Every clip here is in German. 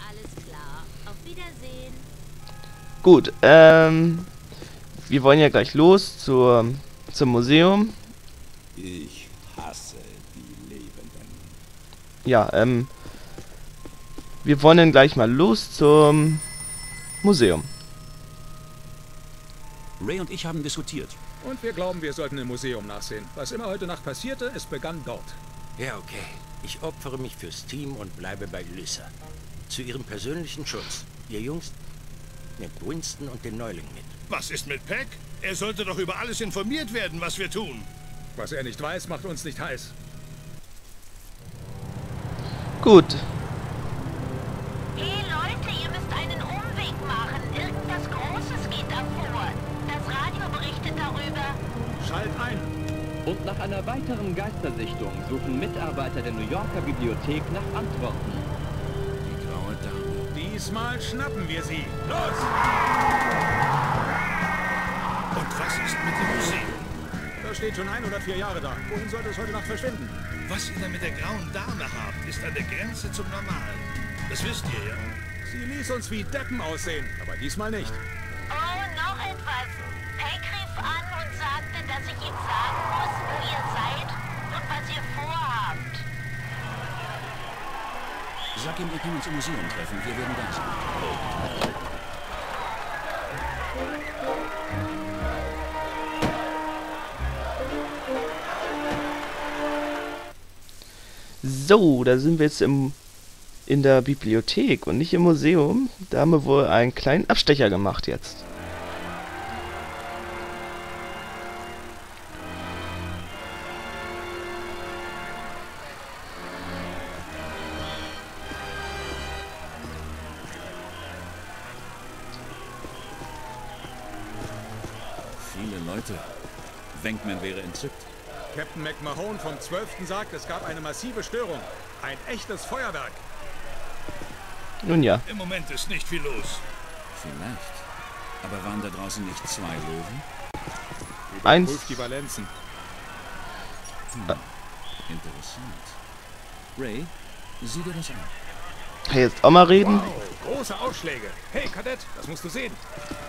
Alles klar. Auf Wiedersehen. Gut, wir wollen ja gleich los zum Museum. Ich hasse die Lebenden. Ja, wir wollen dann gleich mal los zum Museum. Ray und ich haben diskutiert. Und wir glauben, wir sollten im Museum nachsehen. Was immer heute Nacht passierte, es begann dort. Ja, okay. Ich opfere mich fürs Team und bleibe bei Lyssa. Zu ihrem persönlichen Schutz. Ihr Jungs, nehmt Winston und den Neuling mit. Was ist mit Peck? Er sollte doch über alles informiert werden, was wir tun. Was er nicht weiß, macht uns nicht heiß. Gut, Hey Leute, ihr müsst einen Umweg machen. Irgendwas Großes geht da vor. Das Radio berichtet darüber. Schalt ein! Und nach einer weiteren Geistersichtung suchen Mitarbeiter der New Yorker Bibliothek nach Antworten. Die graue Dame. Diesmal schnappen wir sie. Los! Und was ist mit dem Museum? Das steht schon 104 Jahre da. Wohin sollte es heute Nacht verschwinden? Was ihr da mit der grauen Dame habt, ist an der Grenze zum Normalen. Das wisst ihr ja. Sie ließ uns wie Deppen aussehen, aber diesmal nicht. Oh, noch etwas. Peck rief an und sagte, dass ich ihm sagen muss, wo ihr seid und was ihr vorhabt. Sag ihm, wir können uns im Museum treffen. Wir werden da sein. so, da sind wir jetzt in der Bibliothek und nicht im Museum. Da haben wir wohl einen kleinen Abstecher gemacht jetzt. Viele Leute. Venkman wäre entzückt. Captain McMahon vom 12. sagt, es gab eine massive Störung. Ein echtes Feuerwerk. Nun ja, Im Moment ist nicht viel los. Vielleicht. Aber waren da draußen nicht zwei Löwen? eins. Prüft die Valenzen. Interessant. Ray, sieh dir das an. Hey, jetzt auch mal reden. Wow, große Ausschläge. Hey, Kadett, das musst du sehen.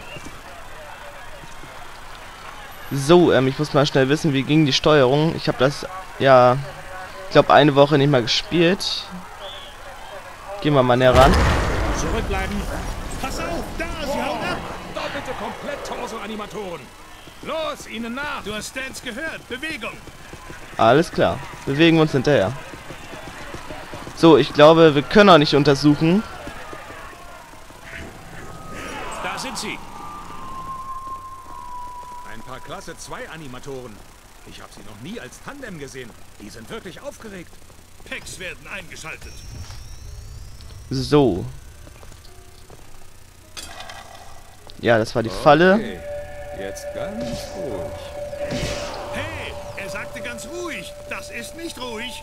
So, ich muss mal schnell wissen, wie ging die Steuerung. Ich habe das, ja, ich glaube eine Woche nicht mal gespielt. Gehen wir mal näher ran. Zurückbleiben. Pass auf, da, sie hauen ab. Doppelte Komplett-Torso-Animatoren. Los, ihnen nach. Du hast Stans gehört. Bewegung. Alles klar, bewegen wir uns hinterher. So, ich glaube, wir können auch nicht untersuchen. Da sind sie. Ein paar Klasse 2 Animatoren. Ich habe sie noch nie als Tandem gesehen. Die sind wirklich aufgeregt. Packs werden eingeschaltet. So. Ja, das war die Falle. Okay, jetzt ganz ruhig. Hey, er sagte ganz ruhig. Das ist nicht ruhig.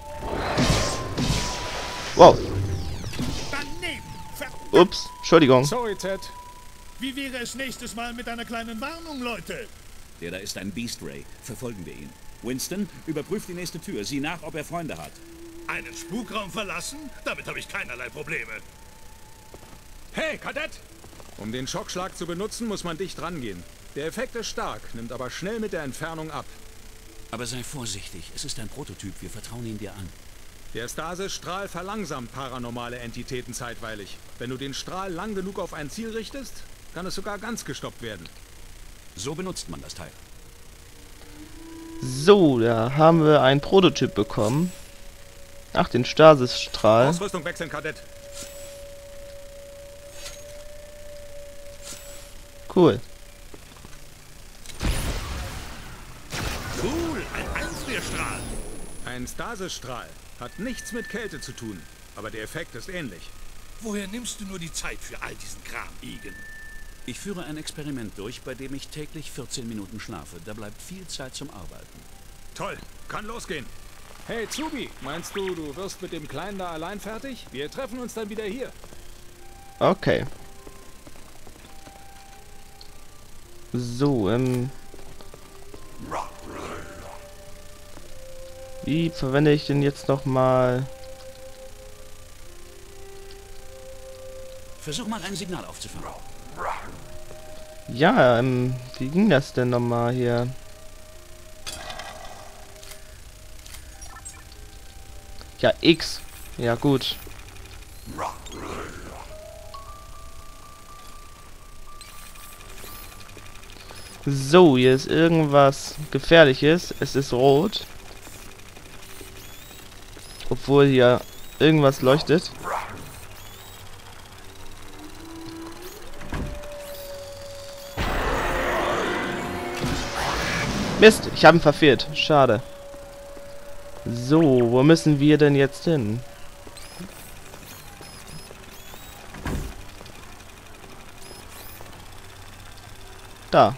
Wow. Daneben. Verdammt. Ups, Entschuldigung. Sorry, Ted. Wie wäre es nächstes Mal mit einer kleinen Warnung, Leute? Der da ist ein Beast, Ray. Verfolgen wir ihn. Winston, überprüf die nächste Tür. Sieh nach, ob er Freunde hat. Einen Spukraum verlassen? Damit habe ich keinerlei Probleme. Hey, Kadett! Um den Schockschlag zu benutzen, muss man dicht rangehen. Der Effekt ist stark, nimmt aber schnell mit der Entfernung ab. Aber sei vorsichtig. Es ist ein Prototyp. Wir vertrauen ihn dir an. Der Stasis-Strahl verlangsamt paranormale Entitäten zeitweilig. Wenn du den Strahl lang genug auf ein Ziel richtest, kann es sogar ganz gestoppt werden. So benutzt man das Teil. So, da haben wir einen Prototyp bekommen. Ach, den Stasis-Strahl. Ausrüstung wechseln, Kadett. Cool. Cool, ein Einfrierstrahl. Ein Stasis-Strahl hat nichts mit Kälte zu tun, aber der Effekt ist ähnlich. Woher nimmst du nur die Zeit für all diesen Kram, Egan? Ich führe ein Experiment durch, bei dem ich täglich 14 Minuten schlafe. Da bleibt viel Zeit zum Arbeiten. Toll, kann losgehen. Hey, Zubi, meinst du, du wirst mit dem Kleinen da allein fertig? Wir treffen uns dann wieder hier. Okay. So, wie verwende ich denn jetzt nochmal Versuch mal ein Signal aufzufangen. Ja, wie ging das denn nochmal hier? Ja, X. Ja, gut. So, hier ist irgendwas Gefährliches. Es ist rot. Obwohl hier irgendwas leuchtet. Mist, ich habe ihn verfehlt. Schade. So, wo müssen wir denn jetzt hin? Da.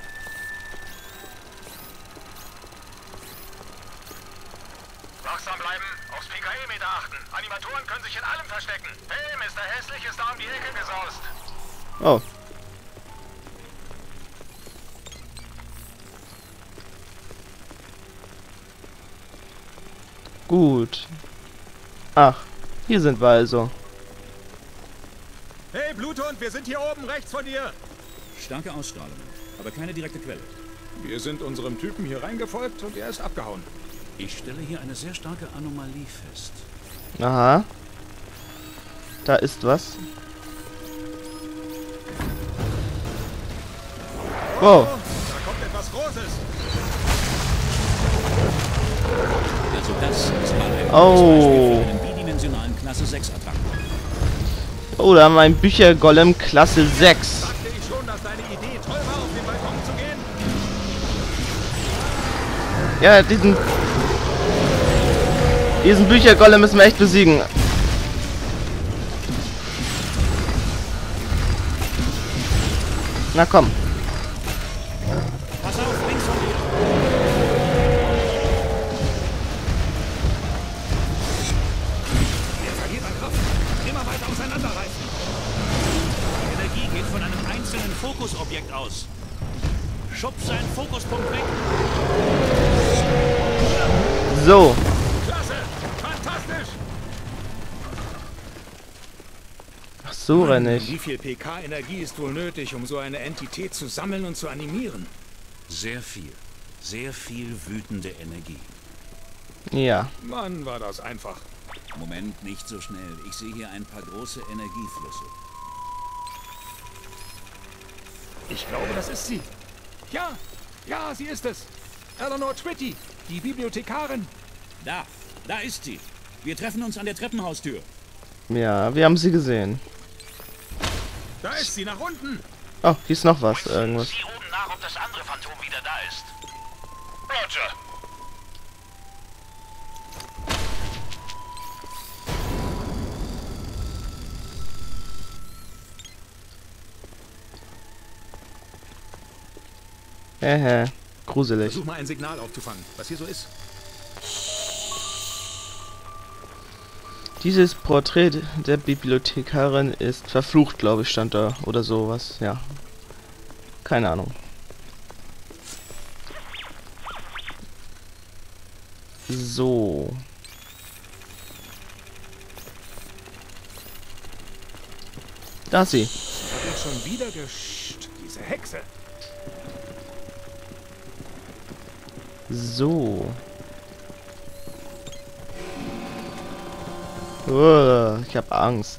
Wachsam bleiben, aufs PKE-Meter achten. Animatoren können sich in allem verstecken. Hey, Mr. Hässlich ist da um die Ecke gesaust. Oh. Gut. Ach, hier sind wir also. Hey, Bluthund, wir sind hier oben rechts von dir. Starke Ausstrahlung, aber keine direkte Quelle. Wir sind unserem Typen hier reingefolgt und er ist abgehauen. Ich stelle hier eine sehr starke Anomalie fest. Aha. Da ist was. Wow. Da kommt etwas Großes. Also das ist mal ein Oh. Beispiel für einen bidimensionalen Klasse 6 Attacken. Oh, da haben wir einen Büchergolem Klasse 6. Sagte ich schon, dass deine Idee toll war, auf den Balkon zu gehen? Ja, diesen Büchergolem müssen wir echt besiegen. Na komm. Pass auf, links von dir. Er verliert an Kraft. Immer weiter auseinanderreißen. Die Energie geht von einem einzelnen Fokusobjekt aus. Schub seinen Fokuspunkt weg. So. Klasse. Fantastisch. Ach so, renne ich. Wie viel PK-Energie ist wohl nötig, um so eine Entität zu sammeln und zu animieren? Sehr viel. Sehr viel wütende Energie. Ja. Mann, war das einfach. Moment, nicht so schnell. Ich sehe hier ein paar große Energieflüsse. Ich glaube, das ist sie. Ja, ja, sie ist es. Eleanor Twitty, die Bibliothekarin. Da ist sie. Wir treffen uns an der Treppenhaustür. Ja, wir haben sie gesehen. Da ist sie, nach unten. Oh, hier ist noch was. Irgendwas. Sieh oben nach, ob das andere Phantom wieder da ist. Roger. Gruselig. Versuch mal ein Signal aufzufangen, was hier so ist. Dieses Porträt der Bibliothekarin ist verflucht, glaube ich, stand da. Oder sowas, ja. Keine Ahnung. So. Da ist sie. Hat uns schon wieder diese Hexe. So. Ich hab Angst.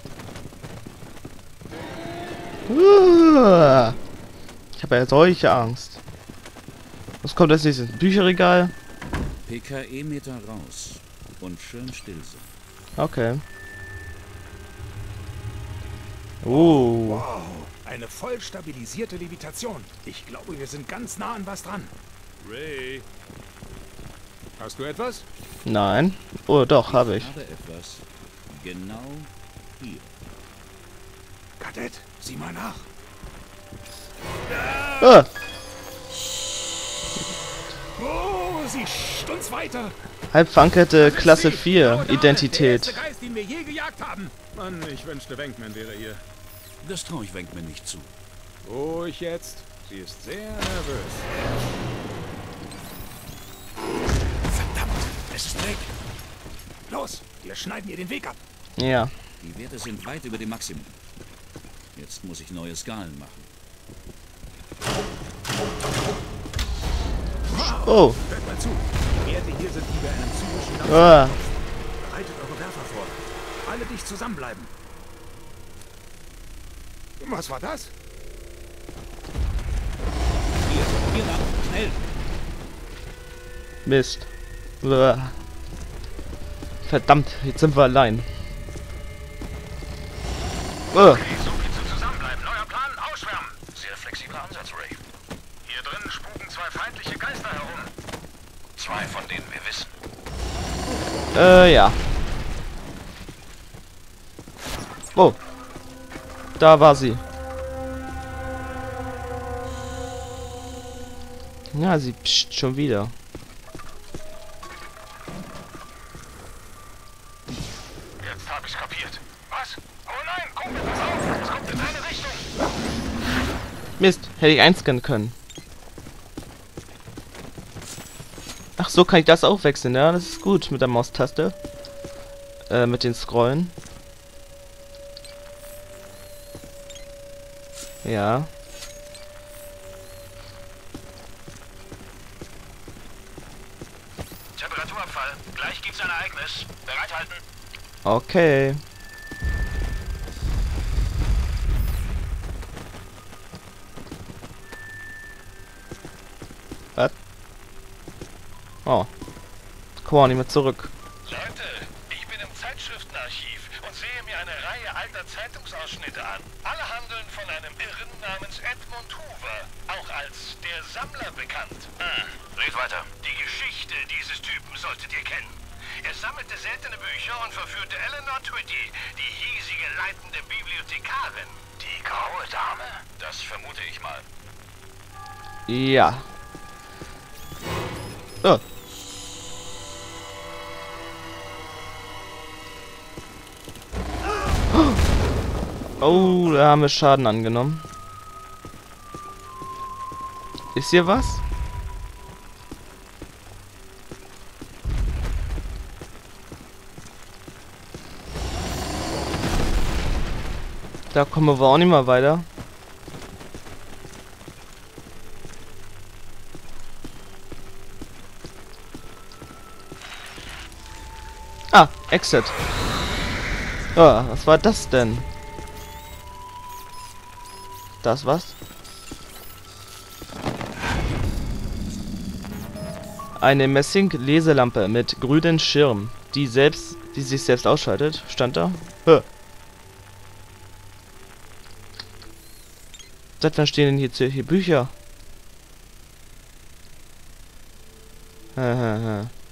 Ich habe ja solche Angst. Was kommt als nächstes? Bücherregal? PKE-Meter raus. Und schön still sein. Okay. Oh. Wow, eine voll stabilisierte Levitation. Ich glaube, wir sind ganz nah an was dran. Ray. Hast du etwas? Nein. Oh, doch, habe ich. Ich habe etwas. Genau hier. Kadett, sieh mal nach. Ah. Oh, sie stunzt weiter. Halbverankerte Klasse Sie. 4. Genau da, Identität. Der erste Geist, den wir je gejagt haben. Mann, ich wünschte, Wenkman wäre hier. Das traue ich Wenkman nicht zu. Ruhig jetzt. Sie ist sehr nervös. Verdammt, es ist weg. Los, wir schneiden ihr den Weg ab. Ja. Die Werte sind weit über dem Maximum. Jetzt muss ich neue Skalen machen. Oh. Hört mal zu. Die Werte hier sind wie bei einem zynischen Dampf. Ah. Bereitet eure Werfer vor. Alle dicht zusammenbleiben. Was war das? Hier lang, schnell! Mist. Uah. Verdammt, jetzt sind wir allein. Okay, so viel zum Zusammenbleiben. Neuer Plan, ausschwärmen. Sehr flexibler Ansatz, Ray. Hier drinnen spuken zwei feindliche Geister herum. Zwei, von denen wir wissen. Ja. Oh. Da war sie. Ja, sie psst schon wieder. Jetzt hab ich's kapiert. Was? Oh nein, Kumpel, pass auf! Es kommt in deine Richtung! Mist, hätte ich einscannen können. Ach so, kann ich das auch wechseln, ja? Das ist gut mit der Maustaste. Mit den Scrollen. Ja. Temperaturabfall. Gleich gibt's ein Ereignis. Bereithalten. Okay. Was? Oh. Komm auch nicht mehr zurück. Leute, ich bin im Zeitschriftenarchiv und sehe mir eine Reihe alter Zeitungsausschnitte an. Alle handeln von einem Irren namens Edmund Hoover, auch als der Sammler bekannt. Red weiter. Die Geschichte dieses Typen solltet ihr kennen. Er sammelte seltene Bücher und verführte Eleanor Twitty, die hiesige leitende Bibliothekarin. Die graue Dame? Das vermute ich mal. Ja. Oh. Oh, da haben wir Schaden angenommen. Ist hier was? Da kommen wir auch nicht mal weiter. Ah, Exit. Oh, was war das denn? Das was? Eine Messing-Leselampe mit grünem Schirm, die sich selbst ausschaltet. Stand da? Hä? Seit wann stehen denn hier Bücher?